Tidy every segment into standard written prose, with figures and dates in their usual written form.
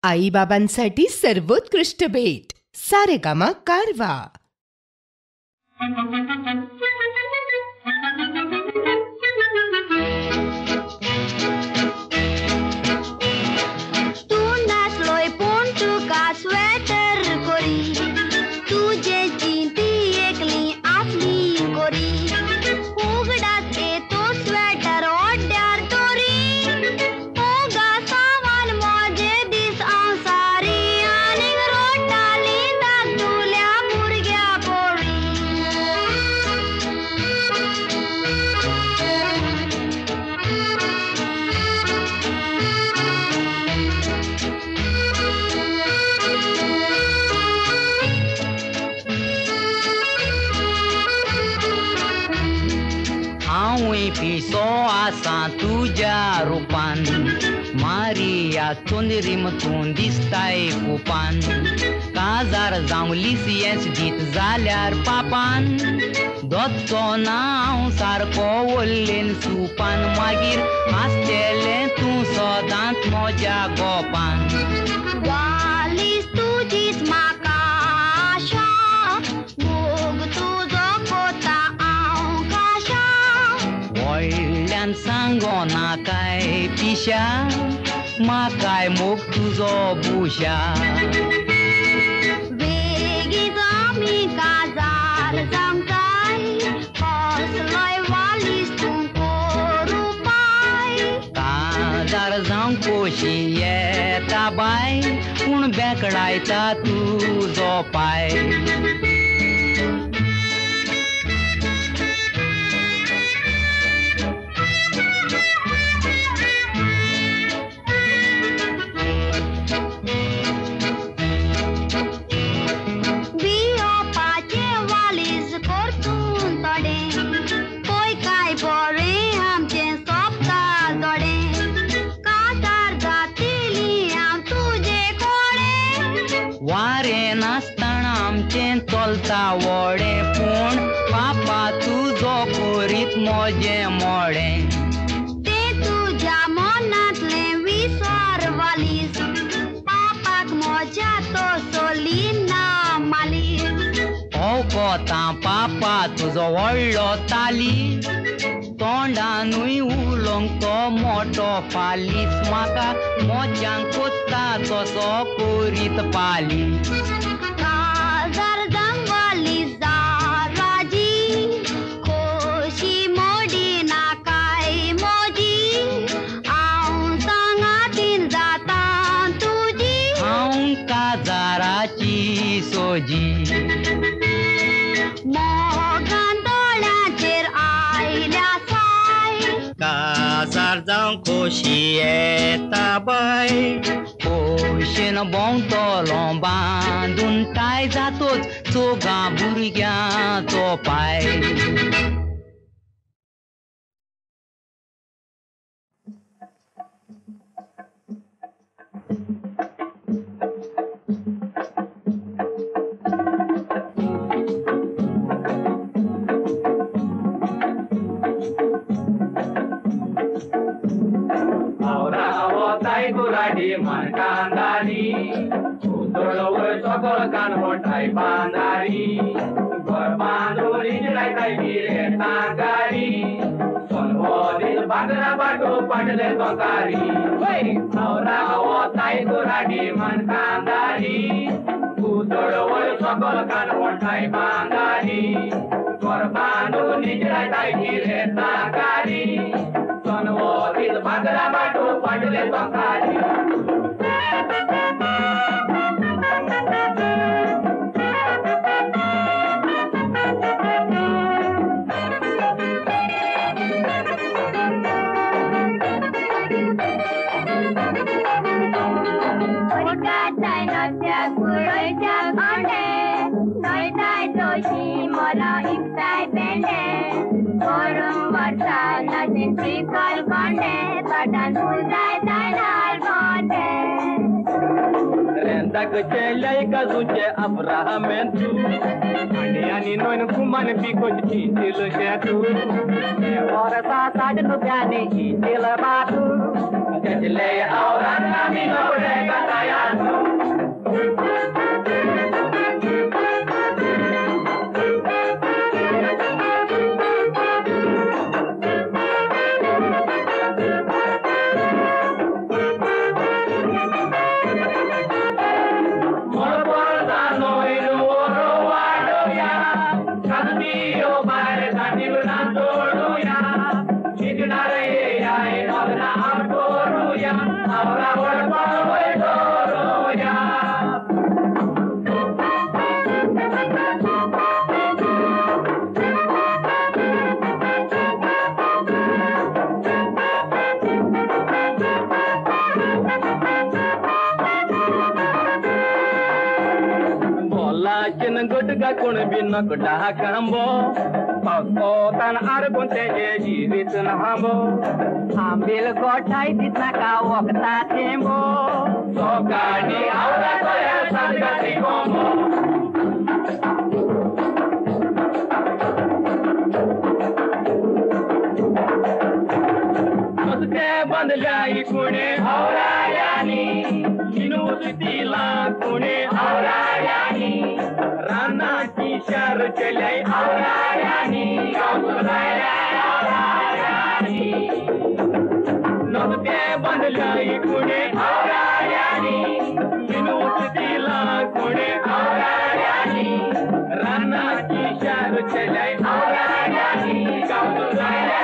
आईबाबांसाठी सर्वोत्कृष्ट भेट सारेगामा कारवा. तू नाचलोय पूण तुका स्वेटर कोरी, तुजे चिंती एकली आपली कोरी. उगडात येतो स्वेटर ओड्यार तोरी, ओगा सामान मोजे दीस अंसारी. आनी रोटाली दागुल्या भुरग्या पोळी. हांवें पिसो आसा तुज्या रुपान, मारिया चोंदरीमतून दिसताय कुपान. काजार जावं लिसियेंस दीत जाल्यार पापान, दोतचो ना हांव सारको वल्लेन सुपान. मागीर आसतेलें तूं सदांच म्हज्या गोपान. वालीस तुजीच म्हाका आशा, मोग तुजो कोता हांव काशा. व्हडल्यान सांगोना काय पिशा, म्हाकाय मोग तुजो बुशा. बेगीन आमी काजार जावंकाय, कसलोय वालीस तूं करूं पाय. काजार जावं खोशी येता बाय, पूण बेकडायता तुजो पाय. बियोपाचे वालीस करतून तोडें, पळय काय बरें आमचें सोंपता जोडें. काजार जातली हांव तुजे कोडे, वारें नासतना आमचें चलता वोडें, पूण पापा तुजो करीत म्हजें मोडें. तें तुज्या मनांतलें विसर वालीस, पापाक म्हज्या तो सोलिना मालीस. हो कोता पापा तुजो व्हडलो ताली, तोंडानूय उलोवंक तो मोठो फालीस. म्हाका मोज्यान कोत्ता तसो करीत पाली. काजार जावं वालीस जा राजी, खोशी मोडी नाकाय मोजी. हांव सांगातीन जाता तुजी, हांव काजाराची सोजी. मोगान दोळ्याचेर आयल्या साय. काजार जावं खोशी येता बाय, खोशेन भोंवतलो बांदून टाय. जातोच चोगा भुरग्याचो पाय. Gurai mankandari, utoloi sokol kan motai bandari. Berbanduri jelai tai bire tangari, sonodil bandara batu padle tongkari. Hei, aura awo tai gurai mankandari, utoloi sokol kan motai bandari. Berbanduri jelai tai bire tangari, sonodil bandara batu padle tongkari. Kecilai kazuce Abrahamentu, ani noin kuman pikot itil setu. Ora sa sajen bukan itil batu. Kecilai orang kami no boleh katayan. chin good ga kun bin no kuda kambo pasko tan ar gunte je jivit na hambo ambil gotai ditna ka wakta tembo sokani aura toya sadgati kombo बंद जाई कुने औरा यानी यूनिवर्सिटीला कुने औरा यानी राना की शहर चले औरा यानी गावसुराया औरा यानी नोते बंद जाई कुने औरा यानी यूनिवर्सिटीला कुने औरा यानी राना की शहर चले औरा यानी गावसुराया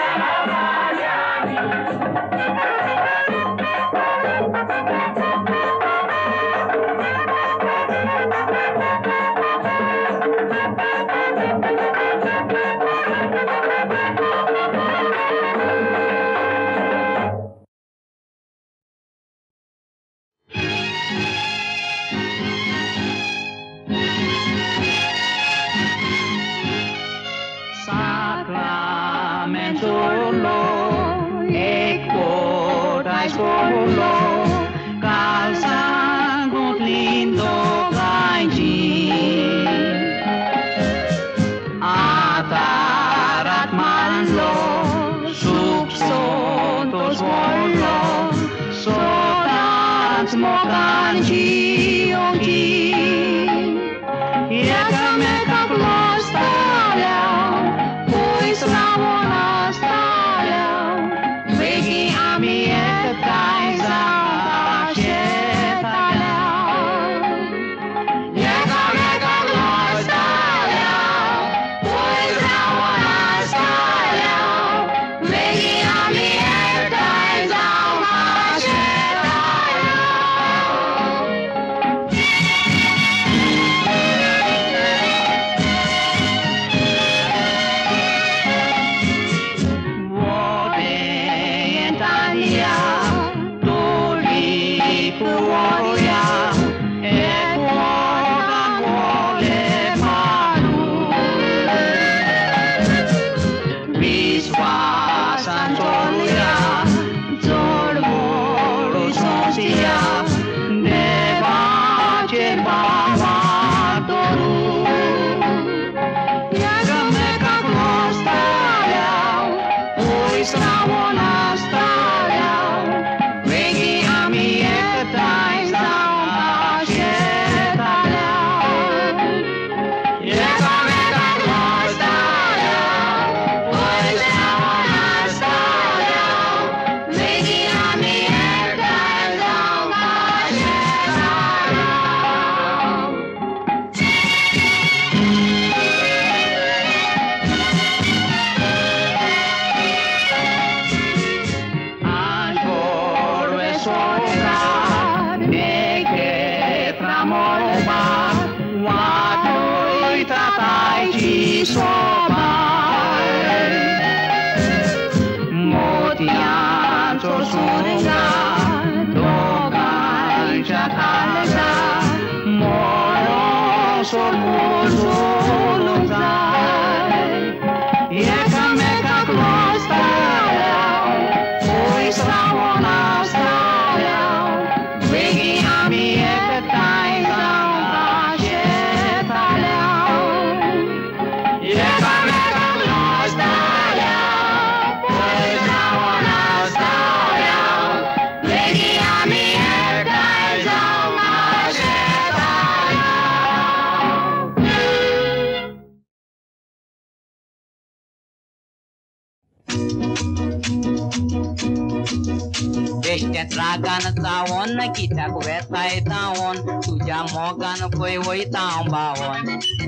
Ragan tawon kita kuetai tawon tuja mogan koi woi tambawon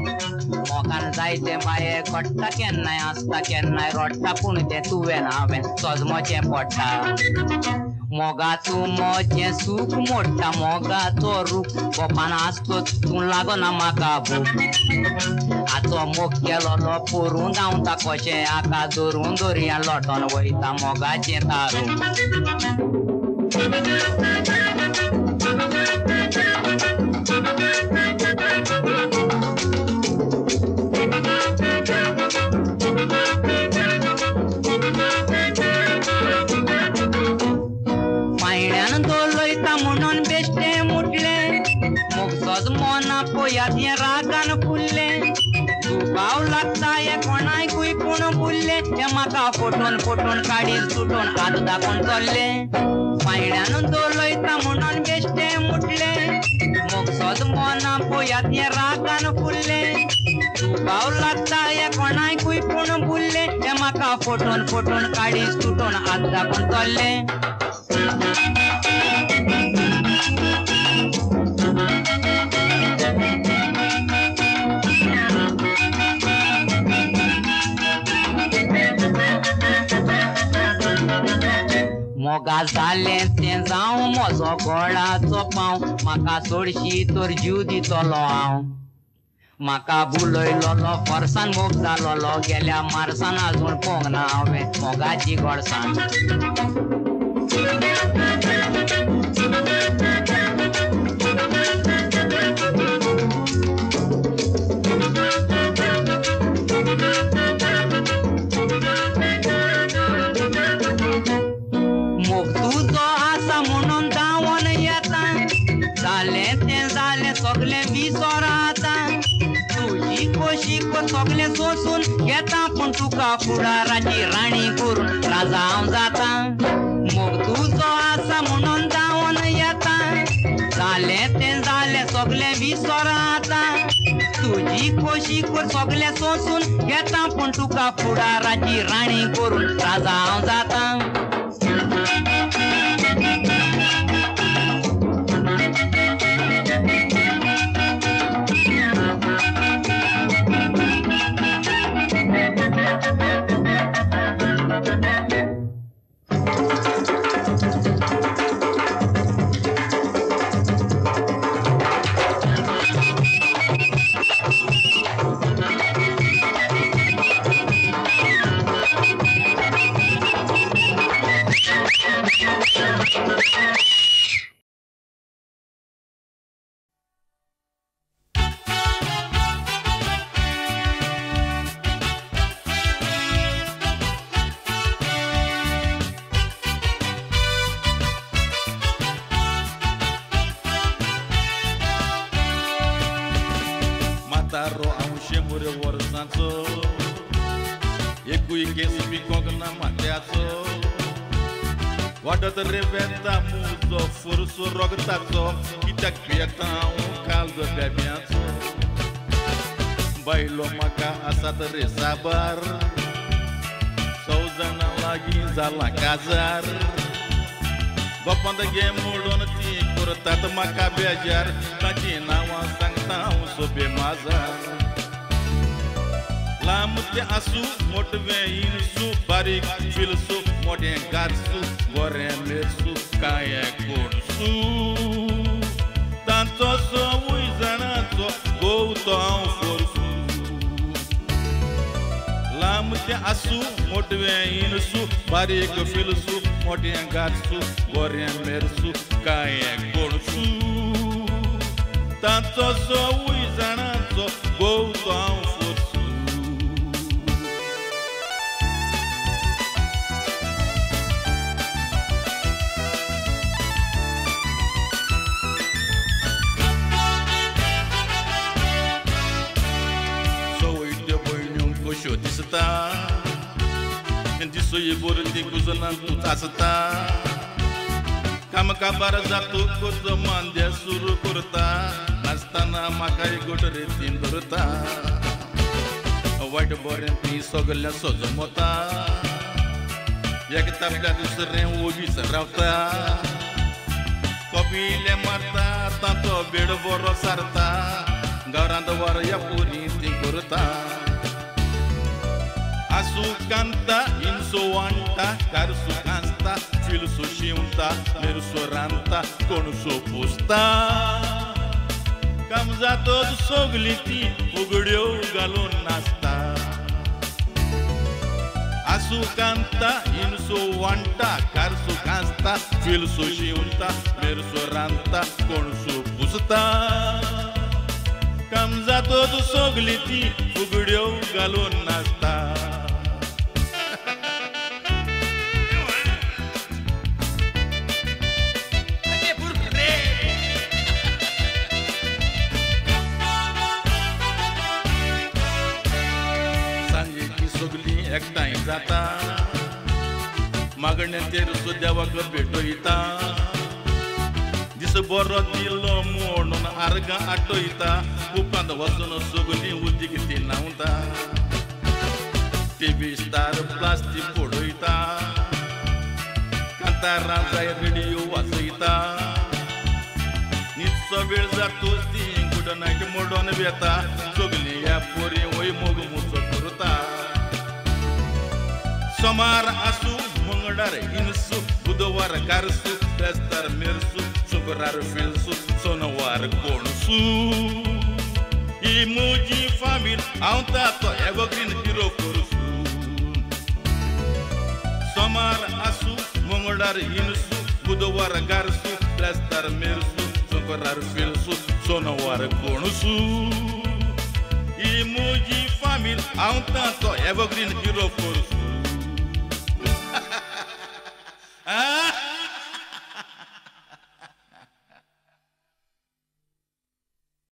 mogan zaite mae kotta kennai asta kennai rotta punte tuena ben sozmo che potta moga tu moje suk motta moga toru gopanas to tun lago na makabu ato mokkelo lo purunda unta koche akadurunduri loton woi ta moga che taru सोज मोना पोयात रागान फुल्ले दुखाव लागता हे कोणाय कुई कोण बुल्ले हे म्हाका photon photon काडीर सुटोन हात दाखोवन चल्ले पायड्यान दोलयता म्हणून बेश्टे मुटले मोग सोज मोना पोयात रागान फुल्ले दुखाव लागता हे कोणाय कुई कोण बुल्ले हे म्हाका फोटोन फोटोन काडीर सुटोन हात दाखोवन चल्ले मोगा जाले तें जावं म्हजो गोडाचो पांव म्हाका सोडशी तर जीव दितलो हांव म्हाका बुलयलोलो फरसान मोग जालोलो गेल्या मार्सान आजून पळोवंक ना हांवें मोगाची गोडसाण मोग तुजो आसा म्हणून धांवोन येता जालें तें जालें सगलें विसर आतां तुजी खोशीक सगलें सोंसून घेता पूण तुका फुडाराची राणी करून राजा हांव जाता मोग तुजो आसा म्हणून धांवोन येता जालें तें जालें सगलें विसर आतां तुजी खोशीक सगलें सोंसून घेता पूण तुका फुडाराची राणी करून राजा हांव जाता Mataro a shemure worsanzo Ekui kesi pikong na mateazo Wadat reventa muzo furso rogtazo Kitak pieta caldo bebianzo Bailo maka asat resabar Sauzana lagi zala kazar Bapanda gemulon ti kurtat maka bejar Tajina wansang tau sobe mazar Lamute asu motve insu barik filsu moden garsu gore mersu kaya kursu Tanto so uizanato gouto ao forsu Lamute asu motve insu barik filsu moden garsu gore mersu kaya kursu Tanto so uizanato gouto ao forsu Disita, disso e bora de cozinhando tu tasata. Kama kabara zatu kozo mande suru kurta, nastana makai godre tindurta. White boring piece sogala sozo mota. Yak tapga dusren wogi sarauta. Kopi le marta, tanto bedo borro sarta. Gauranda war ya puri tingurta. Asu canta, inso anta, carso canta, filho so chinta, mero soranta, cono so posta. Camza todo so gliti, ugureu galo nasta. Asu canta, inso anta, carso canta, filho so chinta, mero soranta, cono so posta. Camza todo so gliti, ugureu galo nasta. जाता मागण्यांचेर देवाक भेटयता this बरो दिलो म्हणून आर्गां आटयता उपरांत वचून सगळीं उदीक ती न्हांवता टीव्ही स्टार प्लास्टीक फोडयता कांतारां जाय रेडिओ वाजयता न्हिदचो वेळ जातूच ती गुड नायट मोडून वेता सगळीं ह्या पोरी वय मोग मुचो करता सोमार आसूं मंगळार हिंसू बुधवार गारसू बेस्तार मेरसू शुक्रार फिलसू सोनवार कोणसू ही म्हजी फामील हांव ताचो एवरग्रीन हिरो करसू सोमार आसूं मंगळार हिंसू बुधवार गारसू बेस्तार मेरसू शुक्रार फिलसू सोनवार कोणसू ही म्हजी फामील हांव ताचो एवरग्रीन हिरो करसू